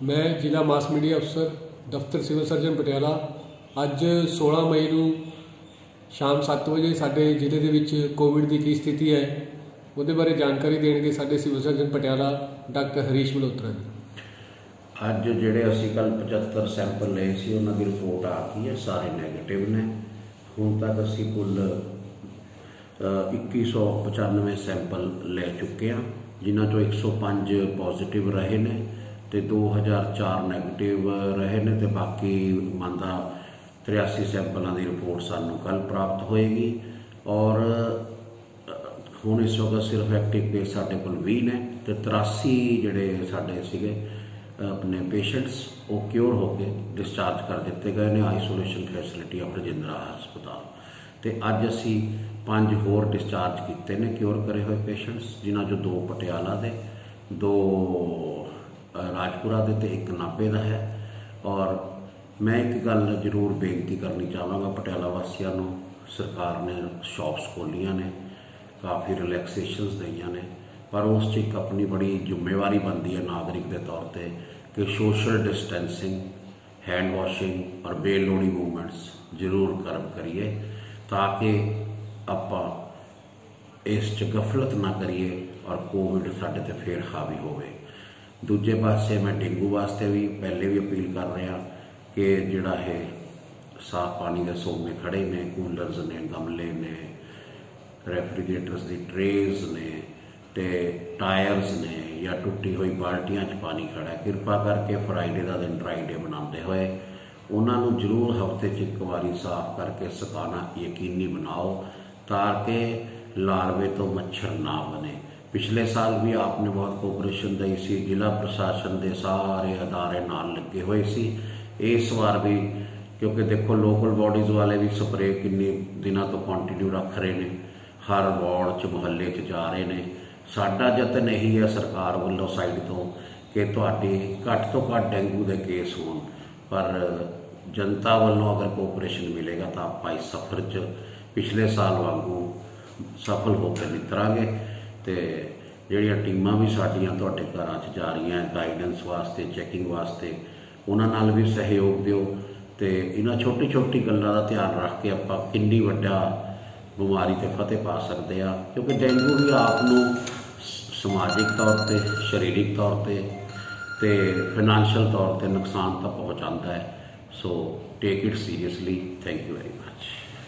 मैं जिला मास मीडिया अफसर दफ्तर सिविल सर्जन पटियाला अज 16 मई ਨੂੰ शाम 7 ਵਜੇ ਸਾਡੇ ਜ਼ਿਲ੍ਹੇ ਦੇ ਵਿੱਚ ਕੋਵਿਡ ਦੀ ਕੀ ਸਥਿਤੀ ਹੈ ਉਹਦੇ ਬਾਰੇ ਜਾਣਕਾਰੀ ਦੇਣਗੇ ਸਾਡੇ civil surgeon Patiala doctor Harish Malhotra ji. ਅੱਜ ਜਿਹੜੇ ਅਸੀਂ ਕੱਲ 75 ਸੈਂਪਲ ਲਏ ਸੀ ਉਹਨਾਂ ਦੀ ਰਿਪੋਰਟ ਆ ਗਈ ਹੈ, ਸਾਰੇ ਨੈਗੇਟਿਵ ਨੇ। ਹੁਣ ਤੱਕ ਅਸੀਂ ਕੁੱਲ 2195 ਸੈਂਪਲ ਲੈ ਚੁੱਕੇ ਹਾਂ, ਜਿਨ੍ਹਾਂ ਚੋਂ 105 ਪੋਜ਼ਿਟਿਵ ਰਹੇ ਨੇ ਤੇ 2004 ਨੈਗੇਟਿव रहे ने तो बाकी मानदा 83 सैंपलों की रिपोर्ट सानू कल प्राप्त होएगी। और हुण इस वक्त सिर्फ एक्टिव केस साडे कोल 20 ने तो 83 जिहड़े साडे सीगे अपने पेशेंट्स वो क्योर होके डिस्चार्ज कर दिते गए ने आइसोलेशन फैसिलिटी ऑफ रजिंद्रा हस्पताल। तो अज असी 5 होर डिस्चार्ज किए ने क्योर करे हुए पेशेंट्स, जिन्हां चों 2 पटियाला दे, 2 राजपुरा दे ते 1 नाभे का है। और मैं एक गल जरूर बेनती करनी चाहांगा पटियाला वासियों को, सरकार ने शॉप्स खोलियां ने, काफ़ी रिलैक्सेशनस दईयां ने, पर उस च एक अपनी बड़ी जिम्मेवारी बनती है नागरिक के तौर पर कि सोशल डिस्टेंसिंग, हैंड वॉशिंग और बेलोड़ी मूवमेंट्स जरूर करिए ताकि आपां इस च गफलत ना करिए और कोविड साडे ते फिर हावी होवे। दूजे पासे मैं डेंगू वास्ते भी पहले भी अपील कर रहा कि जिहड़ा है साफ पानी के सोमे खड़े ने, कूलरस ने, गमले ने, रैफ्रिजरेटर्स की ट्रेज ने ते टायरस ने या टुटी हुई बाल्टियां च पानी खड़ा है, कृपा करके फ्राइडे का दिन ड्राई डे मनाते हुए उन्होंने जरूर हफ्ते च 1 बारी साफ करके सुकाना यकीनी बनाओ ताकि लार्वे तो मच्छर ना बने। पिछले साल भी आपने बहुत कोऑपरेशन दी सी, जिला प्रशासन के सारे अदारे नाल लगे हुए सी। इस बार भी क्योंकि देखो लोकल बॉडीज़ वाले भी स्प्रे किन्ने दिनों तो कंटिन्यू रख रहे हैं, हर वार्ड च मुहल्ले च जा रहे हैं। साडा यतन यही है सरकार वालों साइड तो कि तुहाडे घट तो घट डेंगू के केस होण, पर जनता वालों अगर कोऑपरेशन मिलेगा तो आप इस सफर च पिछले साल वांगू सफल होकर नितरांगे। तो जिहड़ियां टीमां भी साडियां तुहाडे घरां च जा रही हैं गाइडेंस वास्ते, चैकिंग वास्ते, उन्हां नाल भी सहयोग दिओ। तो इन्हां छोटी छोटी गल्लां दा ध्यान रख के आपां किन्नी वड्डा बीमारी ते फतेह पा सकते हैं, क्योंकि डेंगू भी आपनूं समाजिक तौर पर, शरीरिक तौर पर ते फाइनैंशियल तौर पर नुकसान तो पहुँचाता है। So take it seriously. Thank you very much.